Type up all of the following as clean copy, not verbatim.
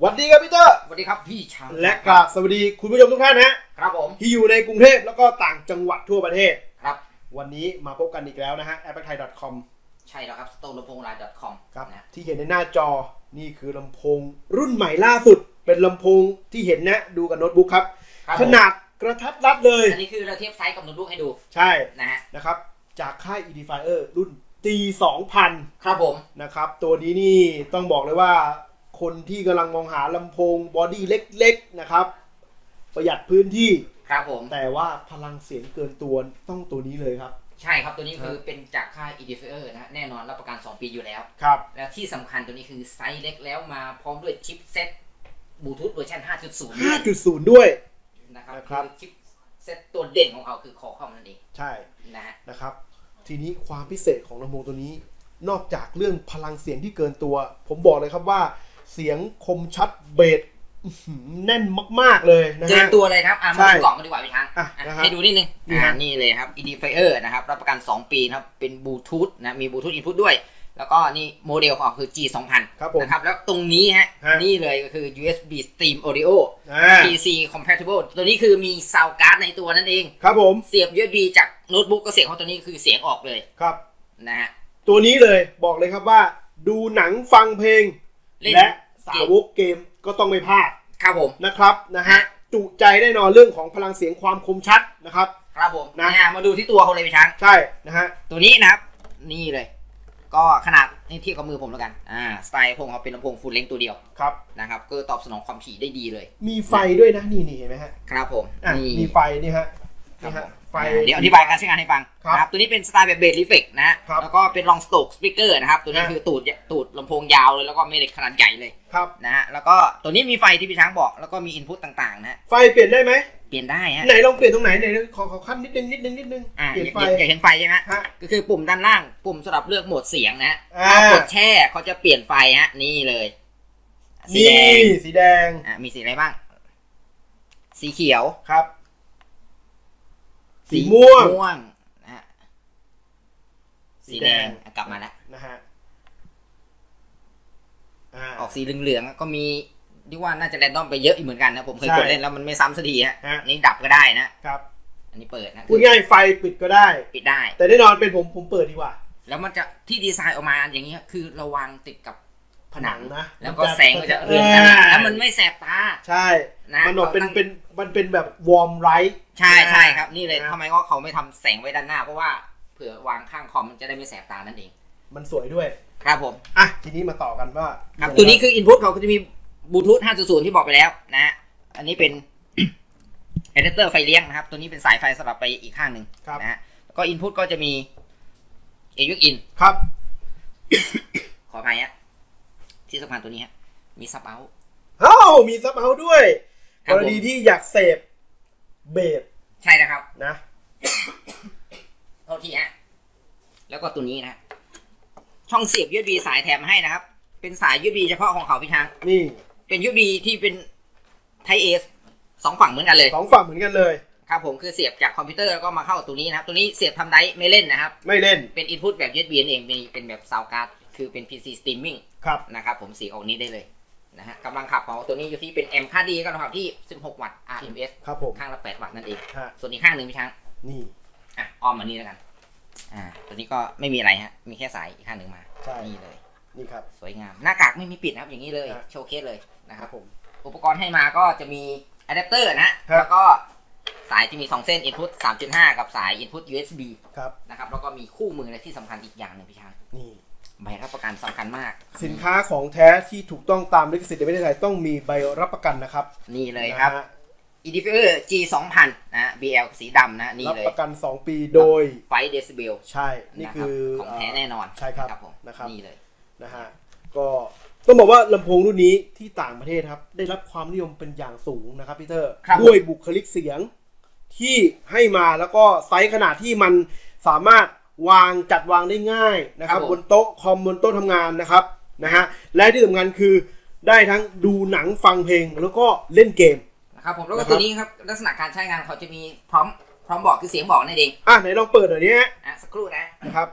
วัสดีครับพี่เตอร์สวัสดีครับพี่ช้างและก็สวัสดีคุณผู้ชมทุกท่านครับผมที่อยู่ในกรุงเทพแล้วก็ต่างจังหวัดทั่วประเทศครับวันนี้มาพบกันอีกแล้วนะฮะ appthai.com ใช่แล้วครับ store.com ครับที่เห็นในหน้าจอนี่คือลำโพงรุ่นใหม่ล่าสุดเป็นลำโพงที่เห็นนะดูกับโน้ตบุ๊กครับขนาดกระทัดรัดเลยอันนี้คือเราเทียบไซส์กับโน้ตบุ๊กให้ดูใช่นะครับจากค่าย Edifier รุ่น T2000 ครับผมนะครับตัวนี้นี่ต้องบอกเลยว่าคนที่กำลังมองหาลำโพงบอดี้เล็กๆนะครับประหยัดพื้นที่ครับผมแต่ว่าพลังเสียงเกินตัวต้องตัวนี้เลยครับใช่ครับตัวนี้คือเป็นจากค่าย Edifier นะแน่นอนรับประกัน2 ปีอยู่แล้วครับแล้วที่สำคัญตัวนี้คือไซส์เล็กแล้วมาพร้อมด้วยชิปเซ็ตบลูทูธเวอร์ชัน 5.0 ด้วยนะครับชิปเซ็ตตัวเด่นของเขาคือคอคอมนั่นเองใช่นะครับทีนี้ความพิเศษของลำโพงตัวนี้นอกจากเรื่องพลังเสียงที่เกินตัวผมบอกเลยครับว่าเสียงคมชัดเบสแน่นมากๆเลยนะฮะเกินตัวเลยครับมาดูกล่องกันดีกว่าพี่ช้างให้ดูนิดนึงนี่เลยครับ Edifier นะครับรับประกัน2 ปีครับเป็นบลูทูธนะมีบลูทูธอินพุตด้วยแล้วก็นี่โมเดลของคือ G2000 นะครับแล้วตรงนี้ฮะนี่เลยก็คือ USB Stream Audio PC Compatible ตัวนี้คือมี Sound Card ในตัวนั่นเองครับผมเสียบ USB จากโน้ตบุ๊กก็เสียงของตัวนี้คือเสียงออกเลยครับนะฮะตัวนี้เลยบอกเลยครับว่าดูหนังฟังเพลงและสาวกเกมก็ต้องไม่พลาดครับผมนะครับนะฮะจุใจแน่นอนเรื่องของพลังเสียงความคมชัดนะครับครับผมนะมาดูที่ตัวเขาเลยพี่ช้างใช่นะฮะตัวนี้นะครับนี่เลยก็ขนาดนี่เทียบกับมือผมแล้วกันสไตล์ผมเขาเป็นลำโพงฟูลเลนส์ตัวเดียวครับนะครับก็ตอบสนองความถี่ได้ดีเลยมีไฟด้วยนะนี่เห็นไหมฮะครับผมมีไฟนี่ฮะไฟเดี๋ยวอธิบายการใช้งานให้ฟังครับตัวนี้เป็นสไตล์แบบเบสรีเฟกนะแล้วก็เป็นลองสโตกสปีกเกอร์นะครับตัวนี้คือตูดลำโพงยาวเลยแล้วก็เมล็ดขนาดใหญ่เลยครับนะฮะแล้วก็ตัวนี้มีไฟที่พี่ช้างบอกแล้วก็มีอินพุตต่างๆนะไฟเปลี่ยนได้ไหมเปลี่ยนได้ฮะไหนลองเปลี่ยนตรงไหนไหนขอขั้นนิดนึงเปลี่ยนไฟอยากเห็นไฟใช่ไหมก็คือปุ่มด้านล่างปุ่มสำหรับเลือกโหมดเสียงนะถ้ากดแช่เขาจะเปลี่ยนไฟฮะนี่เลยสีแดงมีสีอะไรบ้างสีเขียวครับสีม่วงนะฮะสีแดงกลับมาแล้วนะฮะออกสีเหลืองๆก็มีที่ว่าน่าจะแรนดอมไปเยอะอีกเหมือนกันนะผมเคยกดเล่นแล้วมันไม่ซ้ำสักทีฮะนี่ดับก็ได้นะครับอันนี้เปิดนะพูดง่ายไฟปิดก็ได้ปิดได้แต่แน่นอนเป็นผมเปิดดีกว่าแล้วมันจะที่ดีไซน์ออกมาอย่างนี้คือระวังติดกับผนังนะแล้วก็แสงก็จะเรืองแล้วมันไม่แสบตาใช่มันเป็นแบบวอร์มไรท์ใช่ครับนี่เลยทำไมว่าเขาไม่ทำแสงไว้ด้านหน้าเพราะว่าเผื่อวางข้างคอมมันจะได้ไม่แสบตานั่นเองมันสวยด้วยครับผมทีนี้มาต่อกันว่าตัวนี้คืออินพุตเขาก็จะมีบลูทูธ 5.0 ที่บอกไปแล้วนะอันนี้เป็นอะแดปเตอร์ไฟเลี้ยงนะครับตัวนี้เป็นสายไฟสลับไปอีกข้างหนึ่งนะฮะแล้วก็อินพุตก็จะมี AUX in ครับขออภัยฮะที่สำคัญตัวนี้ฮะมีซับเอาท์มีซับเอาท์ด้วยกรณีที่อยากเสพเบสใช่นะครับนะโทษทีฮะแล้วก็ตัวนี้นะช่องเสียบ USB สายแถมให้นะครับเป็นสาย USB เฉพาะของเขาพี่ช้างนี่เป็น USB ที่เป็น Type A 2 ฝั่งเหมือนกันเลย 2 ฝั่งเหมือนกันเลยครับผมคือเสียบจากคอมพิวเตอร์แล้วก็มาเข้าตัวนี้นะครับตัวนี้เสียบทำได้ไม่เล่นนะครับไม่เล่นเป็น Input แบบ USB เองเป็นแบบ Sound Card คือเป็น PC Streaming ครับนะครับผมสีออกนี้ได้เลยนะฮะกำลังขับของตัวนี้อยู่ที่เป็น M ค่าดีก็ขับที่16 วัตต์ RMS ครับผมข้างละ8 วัตต์นั่นเองส่วนอีกข้างหนึ่งพี่ช้างนี่อ้อมมานี่แล้วกันตัวนี้ก็ไม่มีอะไรฮะมีแค่สายอีกข้างหนึ่งมานี่เลยนี่ครับสวยงามหน้ากากไม่มีปิดนะครับอย่างนี้เลยโชว์เคสเลยนะครับผมอุปกรณ์ให้มาก็จะมีอะแดปเตอร์นะแล้วก็สายจะมี2 เส้น Input 3.5 กับสาย Input USB ครับนะครับแล้วก็มีคู่มือและที่สำคัญอีกอย่างหนึ่งพี่ช้างนี่ใบรับประกันสำคัญมากสินค้าของแท้ที่ถูกต้องตามลิขสิทธิ์ในประเทศไทยต้องมีใบรับประกันนะครับนี่เลยครับ Edifier G2000 นะ BL สีดำนะนี่เลยรับประกัน2 ปีโดยไฟเดซิเบลใช่นี่คือของแท้แน่นอนใช่ครับนะครับนี่เลยนะฮะก็ต้องบอกว่าลำโพงรุ่นนี้ที่ต่างประเทศครับได้รับความนิยมเป็นอย่างสูงนะครับพี่เตอร์ด้วยบุคลิกเสียงที่ให้มาแล้วก็ไซส์ขนาดที่มันสามารถจัดวางได้ง่ายนะครับบนโต๊ะคอมบนโต๊ะทำงานนะครับนะฮะและที่สำคัญคือได้ทั้งดูหนังฟังเพลงแล้วก็เล่นเกมนะครับผมแล้วก็ตัวนี้ครับลักษณะการใช้งานเขาจะมีพร้อมบอกคือเสียงบอกนั่นเองไหนลองเปิดหน่อยนี้สักครู่นะครับ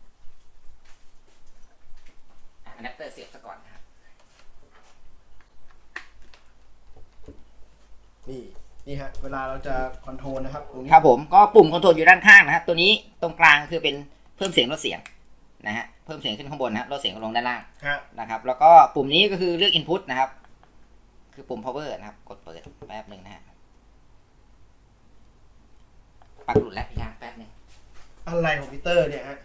อะแดปเตอร์เสียบซะก่อนนะครับนี่ฮะเวลาเราจะคอนโทรลนะครับตรงนี้ครับผมก็ปุ่มคอนโทรลอยู่ด้านข้างนะครับตัวนี้ตรงกลางคือเป็นเพิ่มเสียงลดเสียงนะฮะเพิ่มเสียงขึ้นข้างบนนะลดเสียงลงด้านล่างนะครับแล้วก็ปุ่มนี้ก็คือเลือก input นะครับคือปุ่ม power นะครับกดเปิดแป๊บหนึ่งนะฮะปลั๊กหลุดแล้วพี่ช้างแป๊บหนึ่งอะไรของพีเตอร์เนี่ยฮะ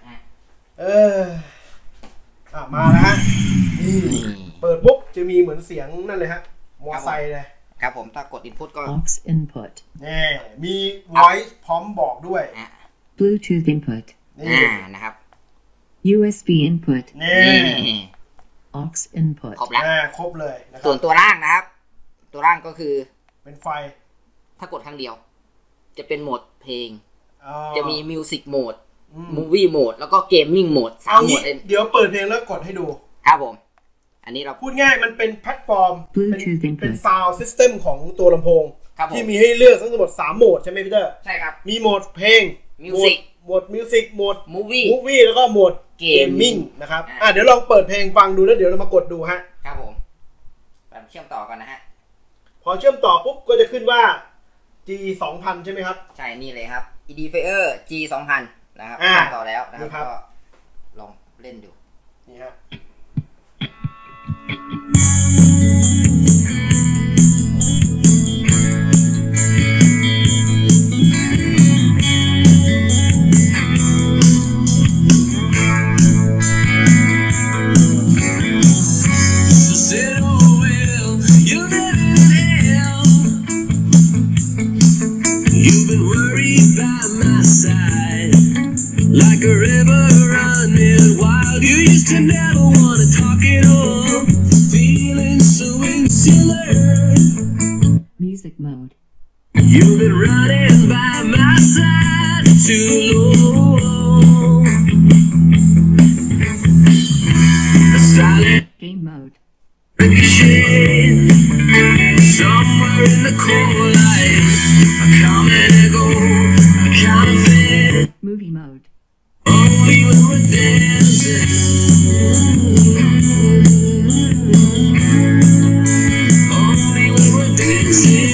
มาแล้วฮะนี่เปิดปุ๊บจะมีเหมือนเสียงนั่นเลยฮะมอไซค์เลยครับผมถ้ากด input ก็ aux input นี่มี voice พร้อมบอกด้วย Bluetooth input นะครับ USB input นี่ aux input ครบแล้วครบเลยนะครับส่วนตัวล่างนะครับตัวล่างก็คือเป็นไฟถ้ากดครั้งเดียวจะเป็นโหมดเพลงจะมี Music Mode Movie Mode แล้วก็ Gaming Mode 3 โหมดเดี๋ยวเปิดเพลงแล้วกดให้ดูครับผมอันนี้เราพูดง่ายมันเป็นแพลตฟอร์มเป็นซาวด์ซิสเต็มของตัวลำโพงที่มีให้เลือกทั้งหมด3 โหมดใช่ไหมพี่เตอร์ใช่ครับมีโหมดเพลงโหมดมิวสิกโหมดมูวี่แล้วก็โหมดเกมมิ่งนะครับเดี๋ยวลองเปิดเพลงฟังดูแล้วเดี๋ยวเรามากดดูฮะครับผมเชื่อมต่อกันนะฮะพอเชื่อมต่อปุ๊บก็จะขึ้นว่า G 2000ใช่ไหมครับใช่นี่เลยครับ Edifier G 2000นะครับเชื่อมต่อแล้วนะครับก็ลองเล่นดูนี่ฮะ Like a river running wild, you used to never want to talk at all. Feeling so insular. Music mode. You've been running by my side too long. A silent game mode. Ricochet. Somewhere in the cold light, a common echo, a counterfeit. Movie mode.We were dancing. Only we were dancing.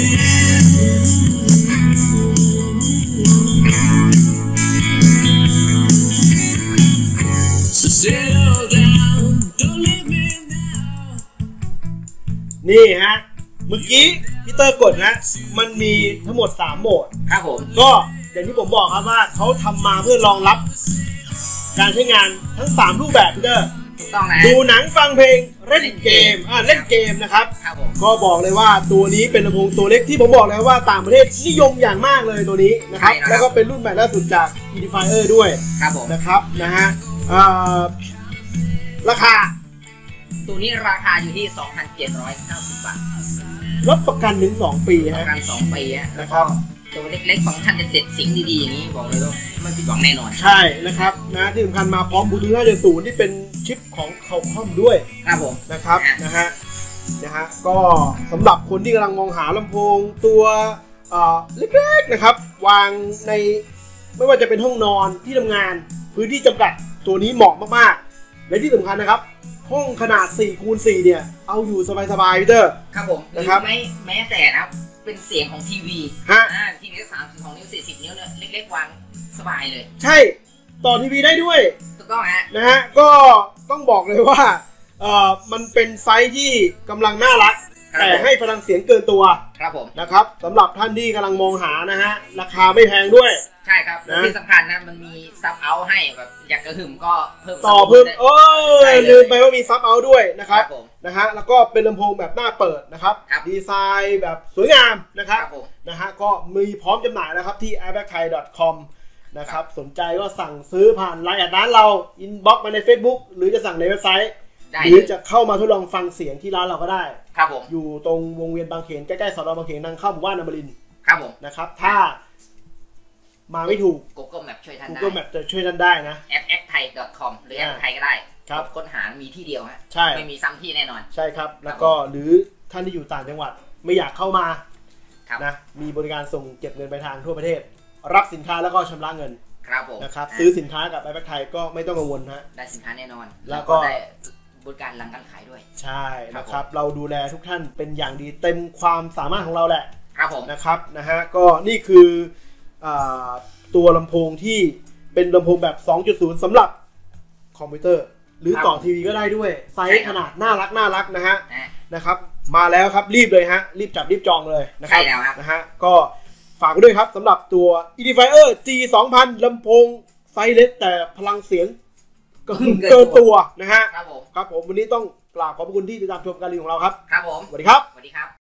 So settle down, don't leave me now. นี่ฮะเมื่อกี้พี่เตอร์กดนะมันมีทั้งหมด3 โหมดครับผมก็อย่างที่ผมบอกครับว่าเขาทำมาเพื่อรองรับการใช้งานทั้ง3 รูปแบบพี่เตอร์ดูหนังฟังเพลงเล่นเกมนะครับก็บอกเลยว่าตัวนี้เป็นลำโพงตัวเล็กที่ผมบอกเลยว่าต่างประเทศนิยมอย่างมากเลยตัวนี้นะครับแล้วก็เป็นรุ่นใหม่ล่าสุดจาก Edifier ด้วยนะครับนะฮะราคาตัวนี้ราคาอยู่ที่ 2,790 บาทรับประกันถึง2 ปีฮะประกัน2 ปีนะครับตัวเล็กๆฟังก์ชันเด็ดๆสิ่งดีๆอย่างนี้บอกเลยว่าไม่ผิดหวังแน่นอนใช่นะครับนะที่สำคัญมาพร้อมบลูทูธ 5.0 ที่เป็นชิปของQualcommด้วยครับผมนะครับนะฮะก็สำหรับคนที่กำลังมองหาลำโพงตัวเล็กๆนะครับวางในไม่ว่าจะเป็นห้องนอนที่ทำงานพื้นที่จำกัดตัวนี้เหมาะมากๆและที่สำคัญนะครับห้องขนาด 4x4 เนี่ยเอาอยู่สบายๆพี่เตอร์ครับผมนะครับไม่แม้แต่นะครับเป็นเสียงของทีวีทีวี32 นิ้ว40 นิ้วเนี่ยเล็กๆวางสบายเลยใช่ต่อทีวีได้ด้วยถูกต้องฮะนะฮะก็ต้องบอกเลยว่ามันเป็นไซส์ที่กำลังน่ารักแต่ให้พลังเสียงเกินตัวครับผมนะครับสำหรับท่านที่กำลังมองหานะฮะราคาไม่แพงด้วยใช่ครับที่สำคัญนะมันมีซับเอาท์ให้แบบอยากกระหึ่มก็เพิ่มลืมไปว่ามีซับเอาท์ด้วยนะครับนะฮะแล้วก็เป็นลำโพงแบบหน้าเปิดนะครับดีไซน์แบบสวยงามนะครับนะฮะก็มีพร้อมจำหน่ายแล้วครับที่ airbagthai.com นะครับสนใจก็สั่งซื้อผ่านไลน์ร้านเราอินบ็อกซ์มาใน Facebook หรือจะสั่งในเว็บไซต์หรือจะเข้ามาทดลองฟังเสียงที่ร้านเราก็ได้ครับผมอยู่ตรงวงเวียนบางเขนใกล้ๆสน.บางเขนทางเข้าหมู่บ้านอมรินทร์ครับผมนะครับถ้ามาไม่ถูก Google Map ช่วยท่านได้ Google Map จะช่วยท่านได้นะ appthai.com หรือ แอปไทยก็ได้ครับค้นหามีที่เดียวฮะไม่มีซ้ำที่แน่นอนใช่ครับแล้วก็หรือท่านที่อยู่ต่างจังหวัดไม่อยากเข้ามานะมีบริการส่งเก็บเงินปลายทางทั่วประเทศรับสินค้าแล้วก็ชำระเงินครับผมนะครับซื้อสินค้ากับแอปไทยก็ไม่ต้องกังวลฮะได้สินค้าแน่นอนแล้วก็ได้บริการหลังการขายด้วยใช่นะครับเราดูแลทุกท่านเป็นอย่างดีเต็มความสามารถของเราแหละครับผมนะครับนะฮะก็นี่คือตัวลำโพงที่เป็นลำโพงแบบ 2.0 สำหรับคอมพิวเตอร์หรือต่อทีวีก็ได้ด้วยไซส์ขนาดน่ารักนะฮะนะครับมาแล้วครับรีบเลยฮะรีบจับรีบจองเลยนะครับใช่แล้วครับนะฮะก็ฝากด้วยครับสำหรับตัว Edifier G2000 ลำโพงไซส์เล็กแต่พลังเสียงก็เกินตัวนะฮะครับผมวันนี้ต้องกราบขอบคุณที่ติดตามชมการรีวิวของเราครับครับผมสวัสดีครับสวัสดีครับ